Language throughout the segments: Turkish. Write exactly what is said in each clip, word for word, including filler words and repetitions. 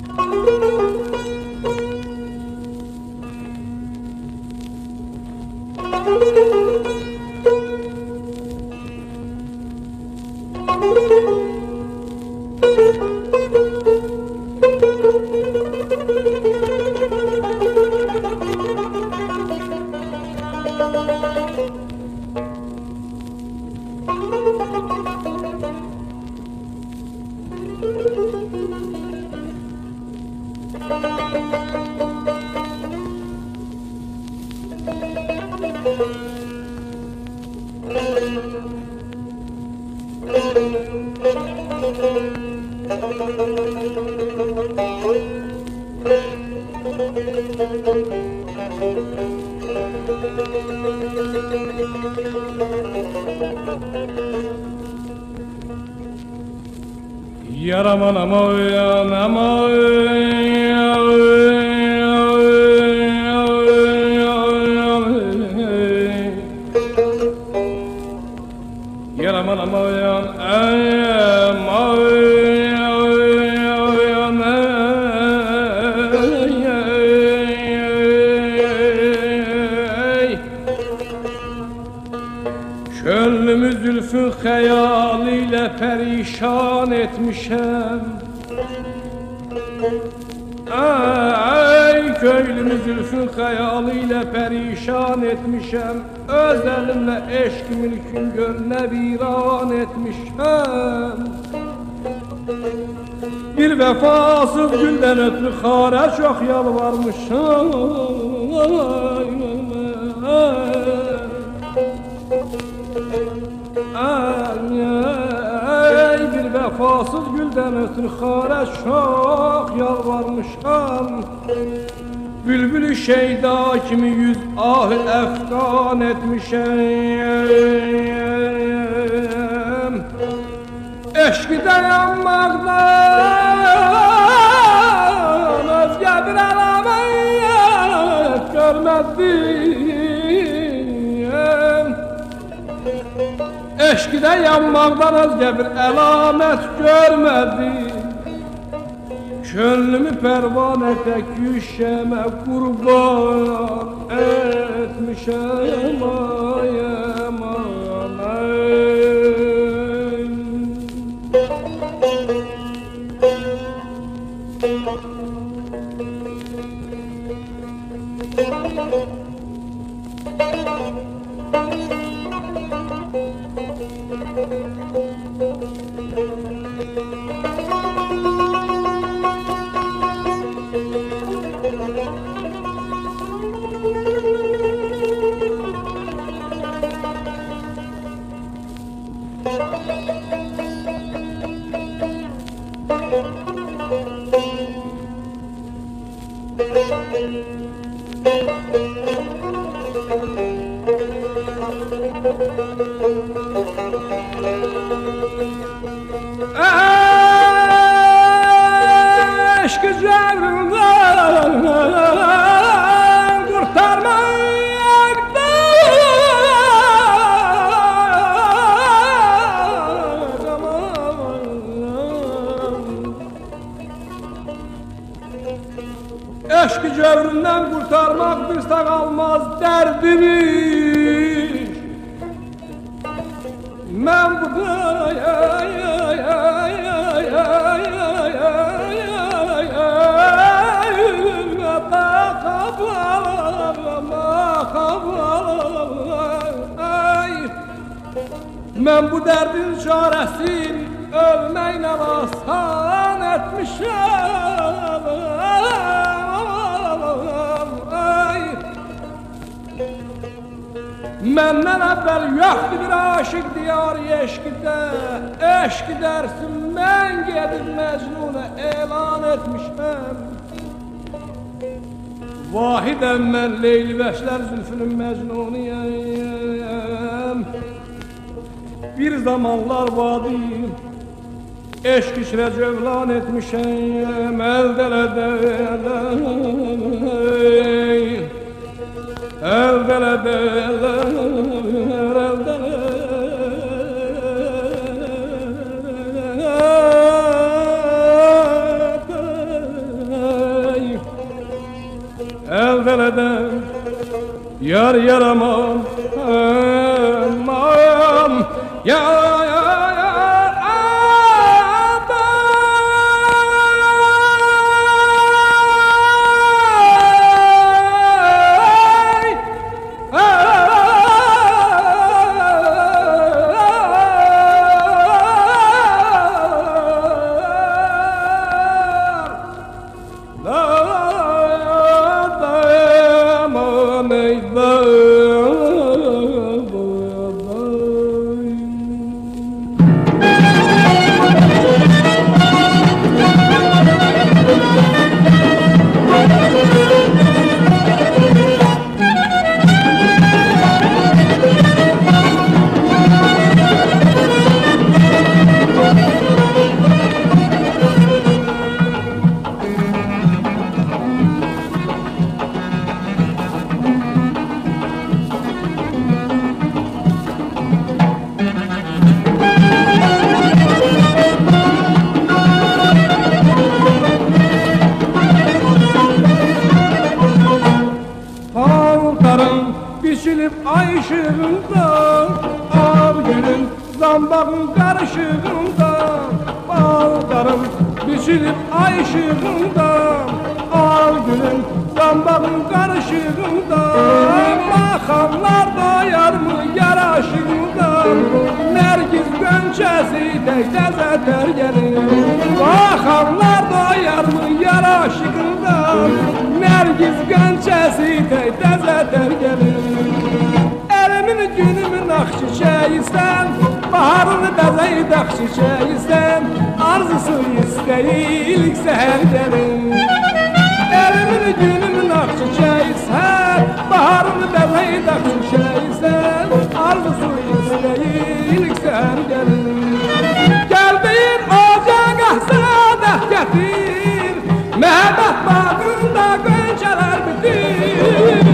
Yaraman aman aman Yaraman aman Könlümü zülfün hayaliyle perişan etmişem. Ay köylümü zülfün hayaliyle perişan etmişem. Öz elimle eşk mülkün gönlüne viran etmişem. Bir vefasız gülden ötürü hara çok yalvarmışam. Ay, ay, bir vefasız gülden ötürü hara çok yalvarmışam. Bülbülü şeyda kimi yüz ah efkan etmişem. Eşkide yanmaktan özge bir alamet görmedim. Eşkide yanmaktan özge bir alamet görmedim. Könlümü pervane tek yüşeme kurban etmişem. Ay aman ay. Aşk üzerinden Eşk cövründen kurtarmak bizde kalmaz derdimiz. Ben bu da Ben bu derdin çaresini ölmeyle asan etmişim. Menden evvel yoktu bir aşık diyarı eşkide. Eşk dersin ben gedib Mecnun'a elan etmişim. Vahidem ben Leyli Beşler zülfünün Mecnun'uyum. Bir zamanlar vadim eşk içre cevlan etmişim. Eldelede Eldelede veleden yar yaramam aman ya ya ya biçilip ay ışığında, al günün zambağın karışığında. Baldarım biçilip ay ışığında, al günün zambağın karışığında. Makamlar doyar mı yaraşığında, Nergiz gönçesi tek tezeter gelir. Makamlar doyar mı yaraşığında, Nergiz gönçesi tek tezeter gelir. Elimin günümün ak çiçeğiysen, baharını bezeyid ak çiçeğiysen, arzusu isteyilik seher gelir. Elimin günümün ak çiçeğiysen, baharını bezeyid ak çiçeğiysen, arzusu isteyilik seher gelir. Gel bir ocak ahsadah getir, mehabbet bağında gönçeler bitir.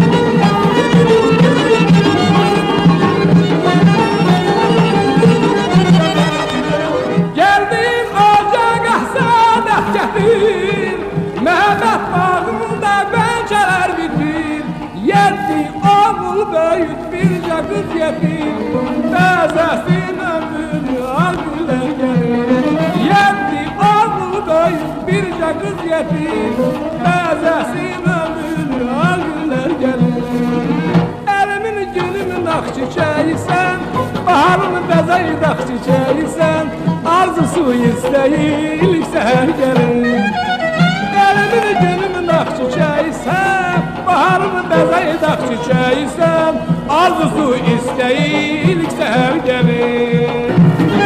Mehmet bağında pençeler bitir, yetti oğul büyüt birce kız yetir. Bezesin ömrünü al güller gelir. Yetti oğul büyüt birce kız yetir, bezesin ömrünü al güller gelir. Elimin günümün ak çiçeğiysen, baharını bezeyid ak çiçeğiysen, arzusu isteyilik seher gelir. Elimin günümün ak çiçeğiysen, baharını bezeyid ak çiçeğiysen, arzusu isteyilik seher gelir.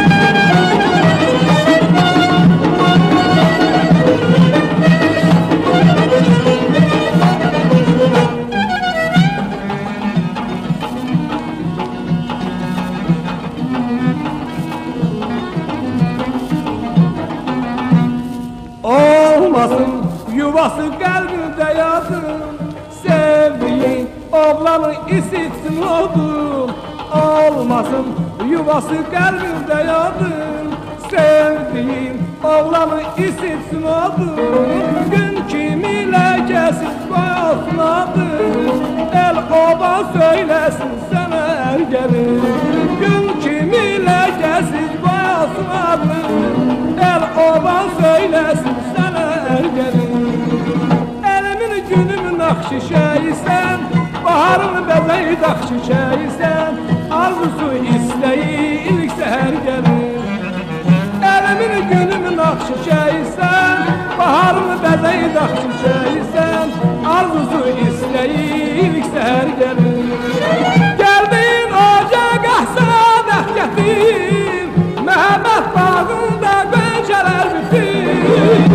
Olmasın yuvası kalbimde yazın, sevdiğin oğlanı isitsin odun. Olmasın yuvası kalbimde yazın, sevdiğin oğlanı isitsin odun. Gün kimiyle kesip koyasın adın, el oba söylesin sana er gelir. Gün kimiyle kesip koyasın adın, el oba söylesin sana er gelir. Elimin günümün ak çiçeğiysen, baharını bezeyid ak çiçeğiysen, arzusu isteyilik seher gelir. Elimin günümün ak çiçeğiysen, baharını bezeyid ak çiçeğiysen, arzusu isteyilik seher gelir. Geldiğin ocak ahsadah getir, Mehmet bağında gönçeler bitir.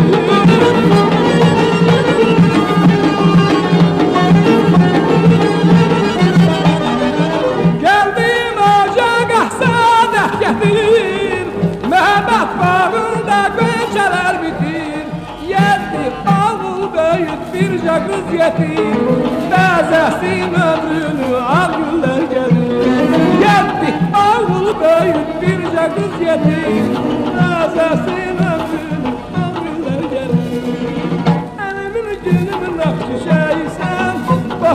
Geldiğin ocak ahsadah getir, Mehmet bağında gönçeler bitir. Yetti oğul büyüt birce kız yetir, bezesin ömrünü al güller gelir. Yetti oğul büyüt birce kız yetir, bezesin ömrünü al güller gelir. Elimin günümün ak çiçeğiysen,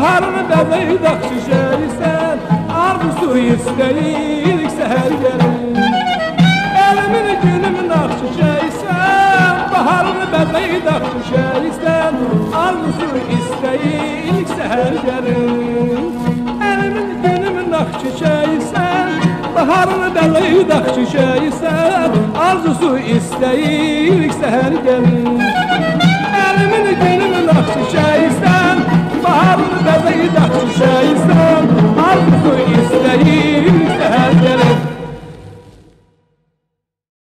baharını bəzəyidək çiçəysən, arzusu istəyirik səhər gəlin. Elimin günümün ağ çiçəysən, baharını bəzəyidək çiçəysən, arzusu istəyirik səhər gəlin. Elimin günümün ağ çiçəysən, baharını bəzəyidək çiçəysən, arzusu istəyirik səhər gəlin.